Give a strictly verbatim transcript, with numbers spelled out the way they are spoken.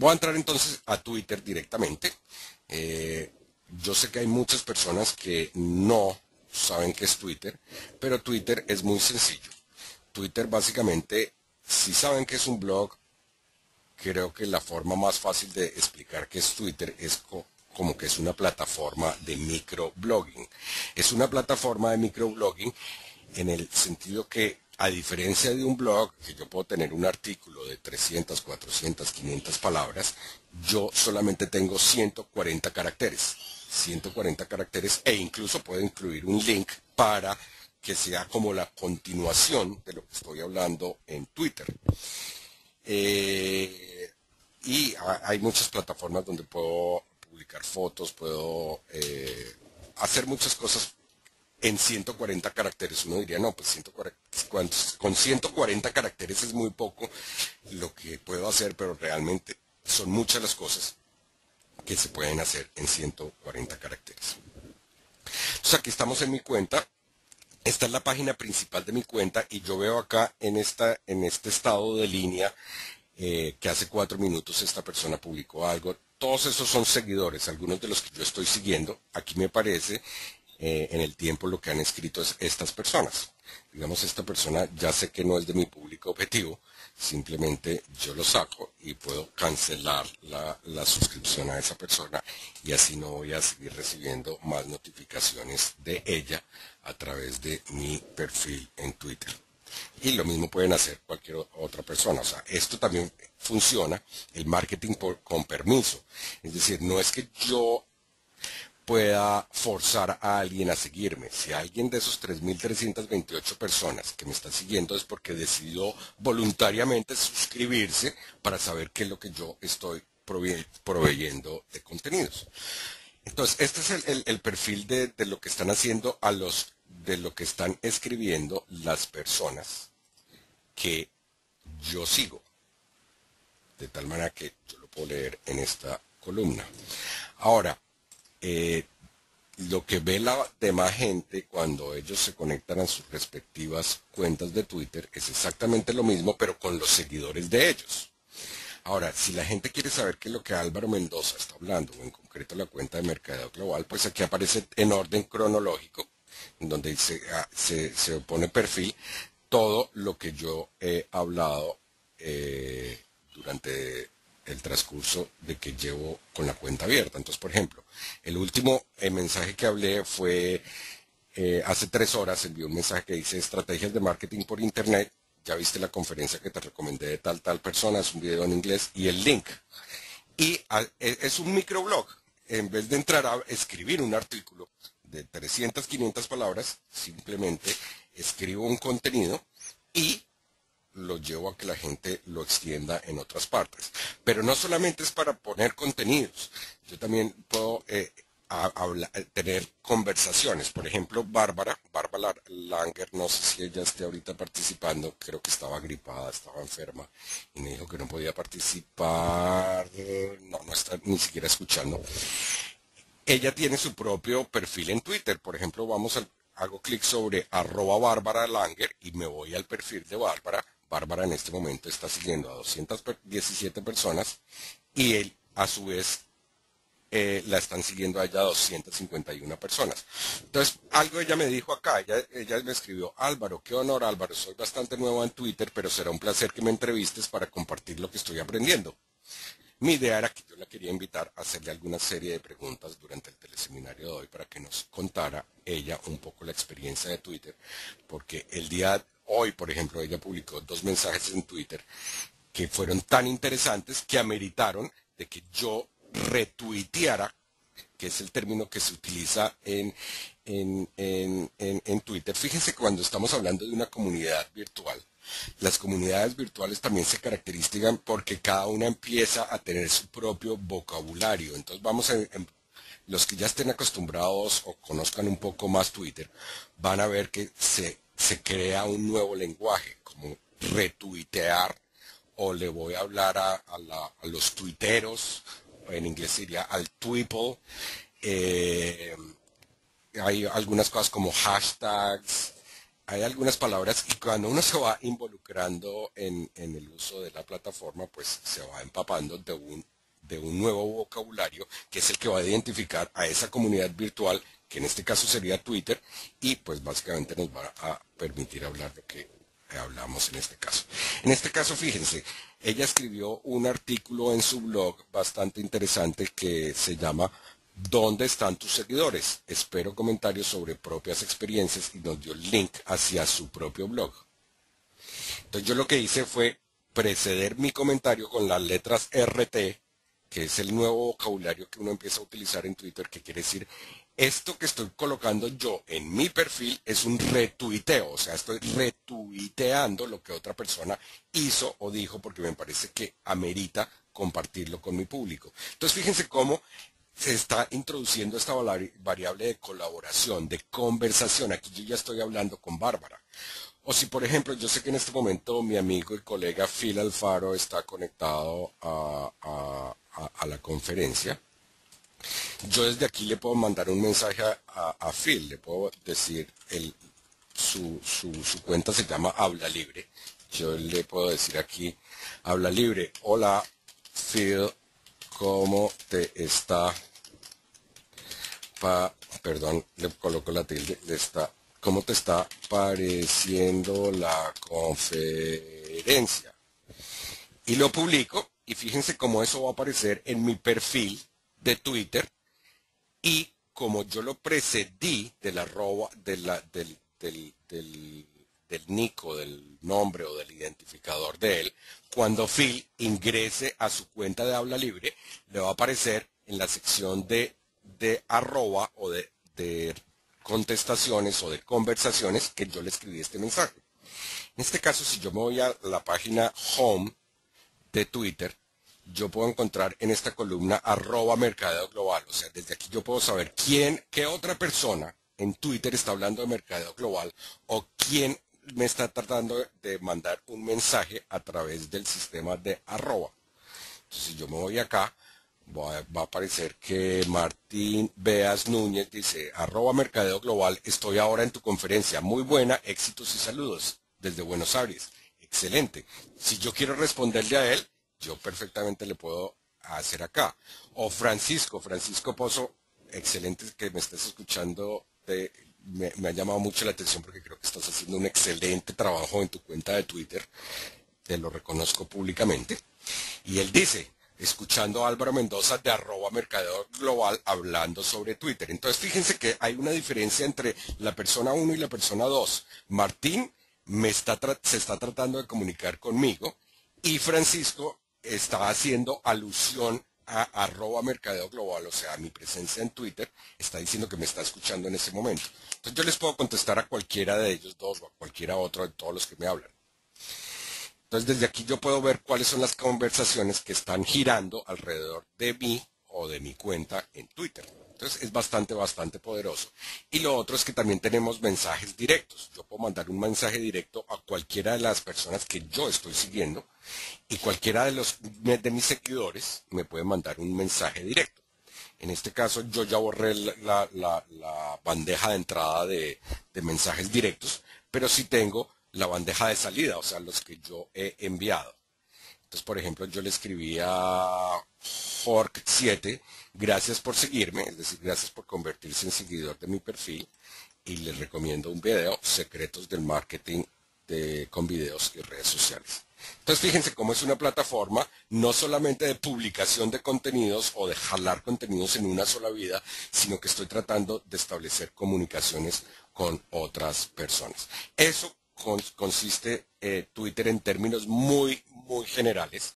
Voy a entrar entonces a Twitter directamente. Eh, yo sé que hay muchas personas que no saben qué es Twitter, pero Twitter es muy sencillo. Twitter básicamente, si saben que es un blog, creo que la forma más fácil de explicar qué es Twitter es co como que es una plataforma de microblogging. Es una plataforma de microblogging en el sentido que, a diferencia de un blog, que yo puedo tener un artículo de trescientas, cuatrocientas, quinientas palabras, yo solamente tengo ciento cuarenta caracteres. ciento cuarenta caracteres e incluso puedo incluir un link para que sea como la continuación de lo que estoy hablando en Twitter. Eh, y hay muchas plataformas donde puedo publicar fotos, puedo eh, hacer muchas cosas en ciento cuarenta caracteres. Uno diría, no, pues ciento cuarenta, con ciento cuarenta caracteres es muy poco lo que puedo hacer, pero realmente son muchas las cosas que se pueden hacer en ciento cuarenta caracteres. Entonces aquí estamos en mi cuenta. Esta es la página principal de mi cuenta y yo veo acá en, esta, en este estado de línea eh, que hace cuatro minutos esta persona publicó algo. Todos esos son seguidores, algunos de los que yo estoy siguiendo. Aquí me parece eh, en el tiempo lo que han escrito es estas personas. Digamos, esta persona ya sé que no es de mi público objetivo, simplemente yo lo saco y puedo cancelar la, la suscripción a esa persona y así no voy a seguir recibiendo más notificaciones de ella a través de mi perfil en Twitter. Y lo mismo pueden hacer cualquier otra persona. O sea, esto también funciona, el marketing por, con permiso. Es decir, no es que yo pueda forzar a alguien a seguirme. Si alguien de esos tres mil trescientas veintiocho personas que me están siguiendo es porque decidió voluntariamente suscribirse para saber qué es lo que yo estoy prove proveyendo de contenidos. Entonces, este es el, el, el perfil de, de lo que están haciendo a los, de lo que están escribiendo las personas que yo sigo. De tal manera que yo lo puedo leer en esta columna. Ahora, Eh, lo que ve la demás gente cuando ellos se conectan a sus respectivas cuentas de Twitter es exactamente lo mismo, pero con los seguidores de ellos. Ahora, si la gente quiere saber qué es lo que Álvaro Mendoza está hablando, o en concreto la cuenta de Mercadeo Global, pues aquí aparece en orden cronológico, en donde se, se, se pone perfil, todo lo que yo he hablado eh, durante el transcurso de que llevo con la cuenta abierta. Entonces, por ejemplo, el último eh, mensaje que hablé fue eh, hace tres horas, envié un mensaje que dice estrategias de marketing por internet. Ya viste la conferencia que te recomendé de tal, tal persona, es un video en inglés y el link. Y a, es un microblog. En vez de entrar a escribir un artículo de trescientas, quinientas palabras, simplemente escribo un contenido y lo llevo a que la gente lo extienda en otras partes. Pero no solamente es para poner contenidos, yo también puedo eh, a, a, a tener conversaciones. Por ejemplo, Bárbara, Bárbara Langer, no sé si ella esté ahorita participando, creo que estaba gripada, estaba enferma y me dijo que no podía participar, no, no está ni siquiera escuchando. Ella tiene su propio perfil en Twitter, por ejemplo, vamos al hago clic sobre arroba Bárbara Langer y me voy al perfil de Bárbara. Bárbara en este momento está siguiendo a doscientas diecisiete personas y él a su vez eh, la están siguiendo a ella doscientas cincuenta y una personas. Entonces, algo ella me dijo acá, ella, ella me escribió, Álvaro, qué honor Álvaro, soy bastante nuevo en Twitter, pero será un placer que me entrevistes para compartir lo que estoy aprendiendo. Mi idea era que yo la quería invitar a hacerle alguna serie de preguntas durante el teleseminario de hoy para que nos contara ella un poco la experiencia de Twitter, porque el día de hoy, por ejemplo, ella publicó dos mensajes en Twitter que fueron tan interesantes que ameritaron de que yo retuiteara, que es el término que se utiliza en, en, en, en, en Twitter. Fíjense que cuando estamos hablando de una comunidad virtual, las comunidades virtuales también se caracterizan porque cada una empieza a tener su propio vocabulario. Entonces vamos a, en, los que ya estén acostumbrados o conozcan un poco más Twitter, van a ver que se, se crea un nuevo lenguaje, como retuitear, o le voy a hablar a, a, la, a los tuiteros, en inglés sería al tweeple. Eh, hay algunas cosas como hashtags, hay algunas palabras y cuando uno se va involucrando en, en el uso de la plataforma, pues se va empapando de un, de un nuevo vocabulario que es el que va a identificar a esa comunidad virtual, que en este caso sería Twitter, y pues básicamente nos va a permitir hablar lo que hablamos en este caso. En este caso, fíjense, ella escribió un artículo en su blog bastante interesante que se llama ¿Dónde están tus seguidores? Espero comentarios sobre propias experiencias y nos dio el link hacia su propio blog. Entonces yo lo que hice fue preceder mi comentario con las letras R T, que es el nuevo vocabulario que uno empieza a utilizar en Twitter, que quiere decir, esto que estoy colocando yo en mi perfil es un retuiteo, o sea, estoy retuiteando lo que otra persona hizo o dijo porque me parece que amerita compartirlo con mi público. Entonces fíjense cómo se está introduciendo esta variable de colaboración, de conversación. Aquí yo ya estoy hablando con Bárbara. O si, por ejemplo, yo sé que en este momento mi amigo y colega Phil Alfaro está conectado a, a, a, a la conferencia. Yo desde aquí le puedo mandar un mensaje a, a, a Phil, le puedo decir, el, su, su, su cuenta se llama Habla Libre. Yo le puedo decir aquí, Habla Libre, hola Phil, ¿cómo te está? Pa, perdón, le coloco la tilde, le está, ¿cómo te está pareciendo la conferencia? Y lo publico, y fíjense cómo eso va a aparecer en mi perfil de Twitter, y como yo lo precedí del arroba, de la, del, del, del, del nico, del nombre o del identificador de él, cuando Phil ingrese a su cuenta de Habla Libre, le va a aparecer en la sección de, de arroba o de, de contestaciones o de conversaciones que yo le escribí este mensaje. En este caso, si yo me voy a la página home de Twitter, yo puedo encontrar en esta columna arroba mercadeo global. O sea, desde aquí yo puedo saber quién, qué otra persona en Twitter está hablando de mercadeo global o quién me está tratando de mandar un mensaje a través del sistema de arroba. Entonces, si yo me voy acá, va a, va a aparecer que Martín Beas Núñez dice, arroba mercadeo global, estoy ahora en tu conferencia. Muy buena, éxitos y saludos desde Buenos Aires. Excelente. Si yo quiero responderle a él, yo perfectamente le puedo hacer acá. O Francisco, Francisco Pozo, excelente que me estés escuchando, de, me, me ha llamado mucho la atención porque creo que estás haciendo un excelente trabajo en tu cuenta de Twitter, te lo reconozco públicamente. Y él dice, escuchando a Álvaro Mendoza de arroba Mercadeo Global hablando sobre Twitter. Entonces fíjense que hay una diferencia entre la persona uno y la persona dos. Martín me está se está tratando de comunicar conmigo y Francisco está haciendo alusión a arroba Mercadeo Global, o sea, a mi presencia en Twitter, está diciendo que me está escuchando en ese momento. Entonces yo les puedo contestar a cualquiera de ellos dos o a cualquiera otro de todos los que me hablan. Entonces desde aquí yo puedo ver cuáles son las conversaciones que están girando alrededor de mí o de mi cuenta en Twitter. Entonces es bastante, bastante poderoso. Y lo otro es que también tenemos mensajes directos. Yo puedo mandar un mensaje directo a cualquiera de las personas que yo estoy siguiendo y cualquiera de, los, de mis seguidores me puede mandar un mensaje directo. En este caso yo ya borré la, la, la bandeja de entrada de, de mensajes directos, pero sí tengo la bandeja de salida, o sea, los que yo he enviado. Entonces, por ejemplo, yo le escribí a Jork siete, gracias por seguirme, es decir, gracias por convertirse en seguidor de mi perfil, y les recomiendo un video, Secretos del Marketing de, con videos y redes sociales. Entonces, fíjense cómo es una plataforma no solamente de publicación de contenidos o de jalar contenidos en una sola vida, sino que estoy tratando de establecer comunicaciones con otras personas. Eso consiste eh, Twitter en términos muy, muy generales.